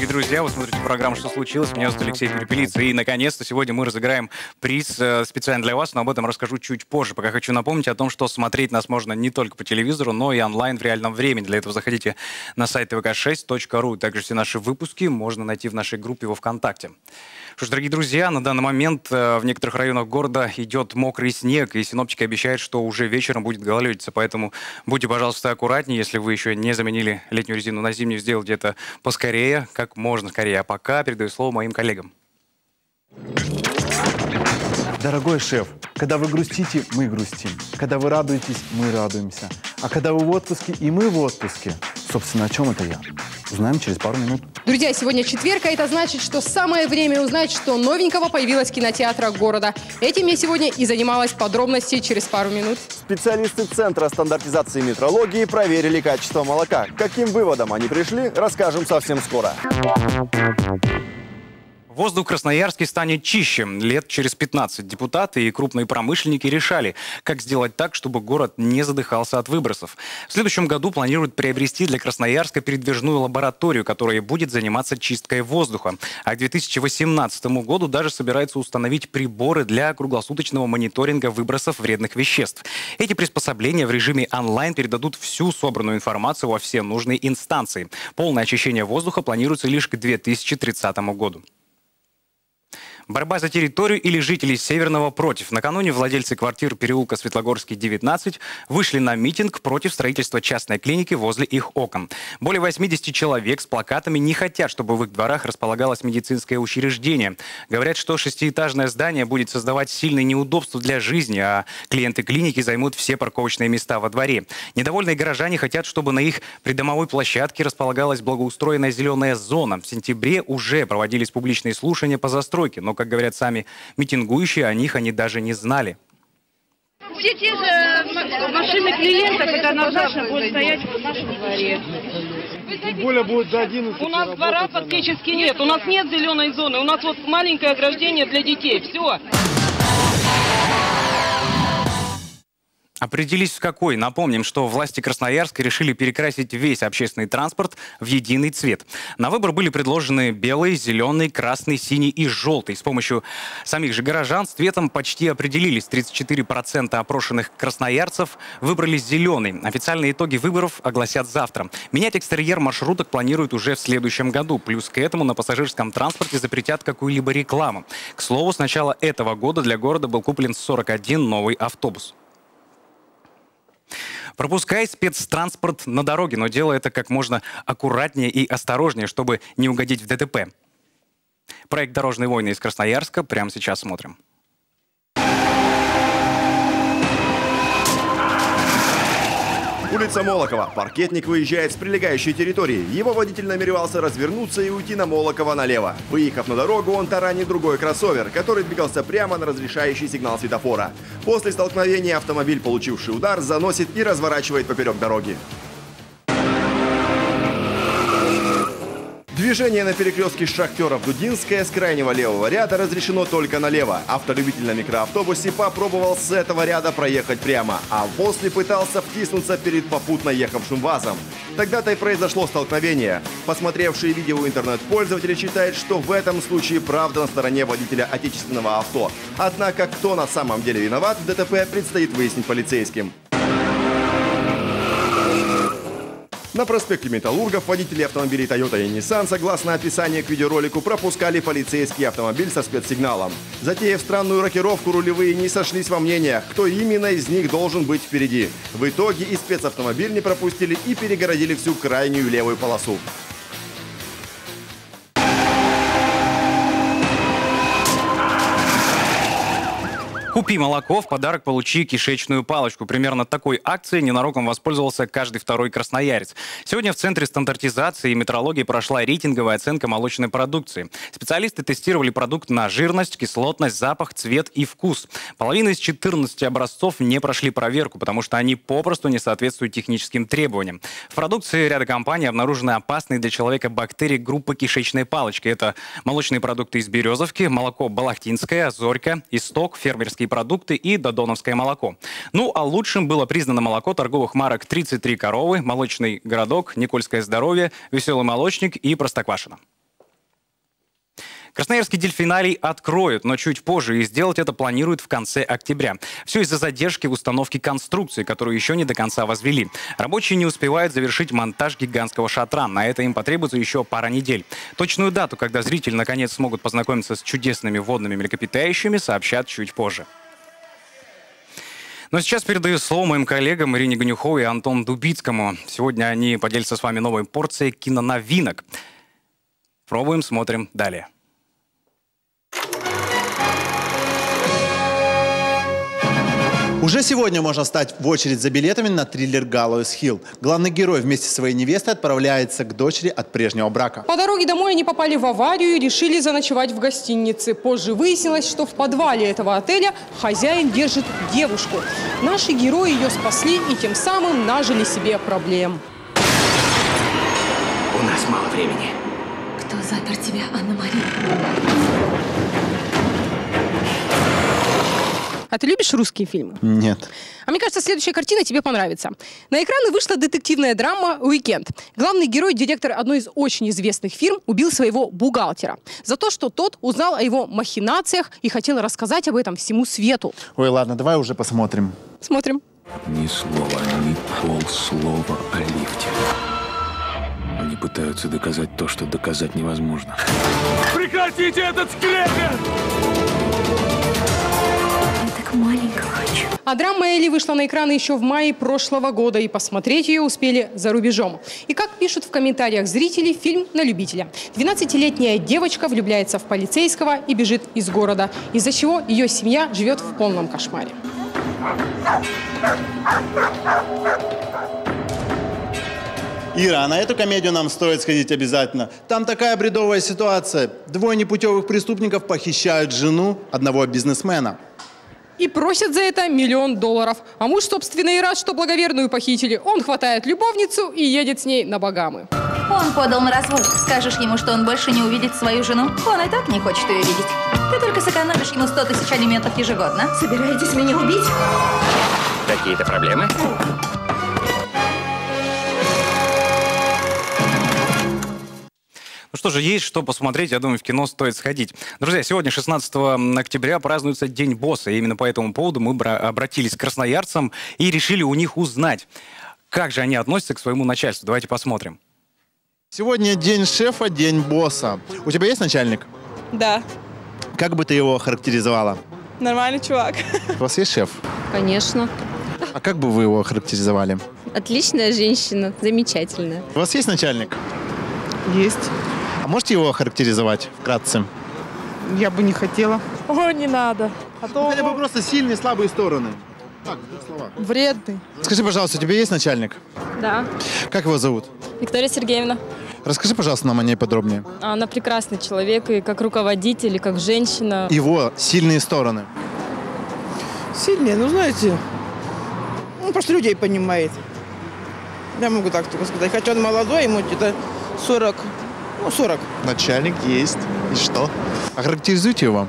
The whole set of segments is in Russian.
друзья, вы смотрите программу «Что случилось?». Меня зовут Алексей Перепелица. И, наконец-то, сегодня мы разыграем приз специально для вас, но об этом расскажу чуть позже. Пока хочу напомнить о том, что смотреть нас можно не только по телевизору, но и онлайн в реальном времени. Для этого заходите на сайт tvk6.ru. Также все наши выпуски можно найти в нашей группе во ВКонтакте. Что ж, дорогие друзья, на данный момент в некоторых районах города идет мокрый снег, и синоптики обещают, что уже вечером будет гололедица. Поэтому будьте, пожалуйста, аккуратнее. Если вы еще не заменили летнюю резину на зимнюю, сделайте это поскорее, как можно скорее. А пока передаю слово моим коллегам. Дорогой шеф, когда вы грустите, мы грустим. Когда вы радуетесь, мы радуемся. А когда вы в отпуске, и мы в отпуске. Собственно, о чем это я? Узнаем через пару минут. Друзья, сегодня четверг, а это значит, что самое время узнать, что новенького появилось в кинотеатрах города. Этим я сегодня и занималась. Подробности через пару минут. Специалисты Центра стандартизации метрологии проверили качество молока. К каким выводам они пришли, расскажем совсем скоро. Воздух в Красноярске станет чище. Лет через 15 депутаты и крупные промышленники решали, как сделать так, чтобы город не задыхался от выбросов. В следующем году планируют приобрести для Красноярска передвижную лабораторию, которая будет заниматься чисткой воздуха. А к 2018 году даже собирается установить приборы для круглосуточного мониторинга выбросов вредных веществ. Эти приспособления в режиме онлайн передадут всю собранную информацию во все нужные инстанции. Полное очищение воздуха планируется лишь к 2030 году. Борьба за территорию или жителей Северного против. Накануне владельцы квартир переулка Светлогорский, 19, вышли на митинг против строительства частной клиники возле их окон. Более 80 человек с плакатами не хотят, чтобы в их дворах располагалось медицинское учреждение. Говорят, что шестиэтажное здание будет создавать сильные неудобства для жизни, а клиенты клиники займут все парковочные места во дворе. Недовольные горожане хотят, чтобы на их придомовой площадке располагалась благоустроенная зеленая зона. В сентябре уже проводились публичные слушания по застройке, но, как говорят сами митингующие, о них они даже не знали. Все те же машины клиентов, это однозначно будет стоять в нашем дворе. Тем более будет до 11. У нас двора фактически нет, у нас нет зеленой зоны, у нас вот маленькое ограждение для детей, все. Определись в какой. Напомним, что власти Красноярска решили перекрасить весь общественный транспорт в единый цвет. На выбор были предложены белый, зеленый, красный, синий и желтый. С помощью самих же горожан с цветом почти определились. 34% опрошенных красноярцев выбрали зеленый. Официальные итоги выборов огласят завтра. Менять экстерьер маршруток планируют уже в следующем году. Плюс к этому на пассажирском транспорте запретят какую-либо рекламу. К слову, с начала этого года для города был куплен 41 новый автобус. Пропускай спецтранспорт на дороге, но делай это как можно аккуратнее и осторожнее, чтобы не угодить в ДТП. Проект «Дорожные войны» из Красноярска прямо сейчас смотрим. Улица Молокова. Паркетник выезжает с прилегающей территории. Его водитель намеревался развернуться и уйти на Молокова налево. Выехав на дорогу, он таранит другой кроссовер, который двигался прямо на разрешающий сигнал светофора. После столкновения автомобиль, получивший удар, заносит и разворачивает поперек дороги. Движение на перекрестке Шахтеров-Дудинская с крайнего левого ряда разрешено только налево. Автолюбитель на микроавтобусе попробовал с этого ряда проехать прямо, а после пытался втиснуться перед попутно ехавшим ВАЗом. Тогда-то и произошло столкновение. Посмотревшие видео интернет-пользователи считают, что в этом случае правда на стороне водителя отечественного авто. Однако, кто на самом деле виноват в ДТП, предстоит выяснить полицейским. На проспекте Металлургов водители автомобилей Toyota и Nissan, согласно описанию к видеоролику, пропускали полицейский автомобиль со спецсигналом. Затеяв странную рокировку, рулевые не сошлись во мнениях, кто именно из них должен быть впереди. В итоге и спецавтомобиль не пропустили и перегородили всю крайнюю левую полосу. Купи молоко, в подарок получи кишечную палочку. Примерно такой акцией ненароком воспользовался каждый второй красноярец. Сегодня в Центре стандартизации и метрологии прошла рейтинговая оценка молочной продукции. Специалисты тестировали продукт на жирность, кислотность, запах, цвет и вкус. Половина из 14 образцов не прошли проверку, потому что они попросту не соответствуют техническим требованиям. В продукции ряда компаний обнаружены опасные для человека бактерии группы кишечной палочки. Это молочные продукты из Березовки, молоко Балахтинское, Зорька, Исток, фермерские продукты и додоновское молоко. Ну, а лучшим было признано молоко торговых марок «33 коровы», «Молочный городок», «Никольское здоровье», «Веселый молочник» и «Простоквашино». Красноярский дельфинарий откроют, но чуть позже, и сделать это планируют в конце октября. Все из-за задержки в установке конструкции, которую еще не до конца возвели. Рабочие не успевают завершить монтаж гигантского шатра. На это им потребуется еще пара недель. Точную дату, когда зрители наконец смогут познакомиться с чудесными водными млекопитающими, сообщат чуть позже. Но сейчас передаю слово моим коллегам Ирине Ганюховой и Антону Дубицкому. Сегодня они поделятся с вами новой порцией киноновинок. Пробуем, смотрим далее. Уже сегодня можно стать в очередь за билетами на триллер «Галлоуз Хилл». Главный герой вместе со своей невестой отправляется к дочери от прежнего брака. По дороге домой они попали в аварию и решили заночевать в гостинице. Позже выяснилось, что в подвале этого отеля хозяин держит девушку. Наши герои ее спасли и тем самым нажили себе проблем. У нас мало времени. Кто запер тебя, Анна-Мария? А ты любишь русские фильмы? Нет. А мне кажется, следующая картина тебе понравится. На экраны вышла детективная драма «Уикенд». Главный герой, директор одной из очень известных фирм, убил своего бухгалтера за то, что тот узнал о его махинациях и хотел рассказать об этом всему свету. Ой, ладно, давай уже посмотрим. Смотрим. Ни слова, ни полслова о лифте. Они пытаются доказать то, что доказать невозможно. Прекратите этот скрежет! Маленького хочу. А драма «Элли» вышла на экраны еще в мае прошлого года, и посмотреть ее успели за рубежом. И как пишут в комментариях зрители, фильм на любителя. 12-летняя девочка влюбляется в полицейского и бежит из города, из-за чего ее семья живет в полном кошмаре. Ира, а на эту комедию нам стоит сходить обязательно. Там такая бредовая ситуация. Двое непутевых преступников похищают жену одного бизнесмена. И просят за это $1 миллион. А муж, собственно, и рад, что благоверную похитили. Он хватает любовницу и едет с ней на Багамы. Он подал на развод. Скажешь ему, что он больше не увидит свою жену? Он и так не хочет ее видеть. Ты только сэкономишь ему 100 000 алиментов ежегодно. Собираетесь меня убить? Какие-то проблемы? Ну что же, есть что посмотреть, я думаю, в кино стоит сходить. Друзья, сегодня, 16 октября, празднуется День босса. И именно по этому поводу мы обратились к красноярцам и решили у них узнать, как же они относятся к своему начальству. Давайте посмотрим. Сегодня день шефа, день босса. У тебя есть начальник? Да. Как бы ты его характеризовала? Нормальный чувак. У вас есть шеф? Конечно. А как бы вы его характеризовали? Отличная женщина, замечательная. У вас есть начальник? Есть. А можете его характеризовать вкратце? Я бы не хотела. О, не надо. А то Хотя бы просто сильные, слабые стороны. Так, в двух словах. вредный. Скажи, пожалуйста, у тебя есть начальник? Да. Как его зовут? Виктория Сергеевна. Расскажи, пожалуйста, нам о ней подробнее. Она прекрасный человек, и как руководитель, и как женщина. Его сильные стороны. Сильнее, ну знаете, он просто людей понимает. Я могу так только сказать. Хотя он молодой, ему где-то 40. Ну, 40. Начальник есть. И что? Охарактеризуйте его.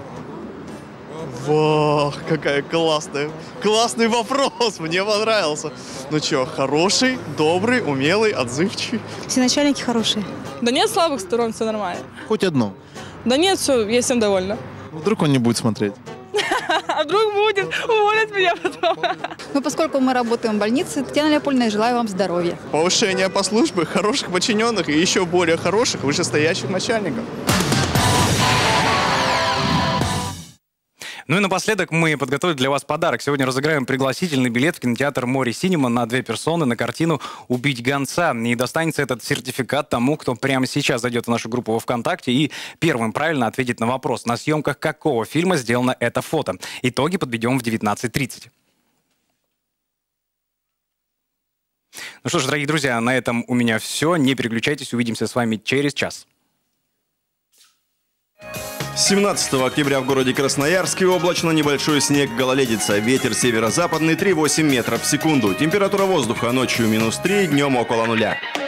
Вау, какая классный вопрос, мне понравился. Ну что, хороший, добрый, умелый, отзывчивый. Все начальники хорошие. Да нет слабых сторон, все нормально. Хоть одну. Да нет, все, я всем довольна. Вдруг он не будет смотреть. А вдруг будет, уволят меня потом. Ну, поскольку мы работаем в больнице, Татьяна Леопольевна, я желаю вам здоровья. Повышение по службе, хороших подчиненных и еще более хороших, вышестоящих начальников. Ну и напоследок мы подготовили для вас подарок. Сегодня разыграем пригласительный билет в кинотеатр «Море Синема» на 2 персоны на картину «Убить гонца». И достанется этот сертификат тому, кто прямо сейчас зайдет в нашу группу во ВКонтакте и первым правильно ответит на вопрос, на съемках какого фильма сделано это фото. Итоги подведем в 19:30. Ну что ж, дорогие друзья, на этом у меня все. Не переключайтесь, увидимся с вами через час. 17 октября в городе Красноярске облачно, небольшой снег, гололедица. Ветер северо-западный 3,8 метров в секунду. Температура воздуха ночью -3, днем около 0.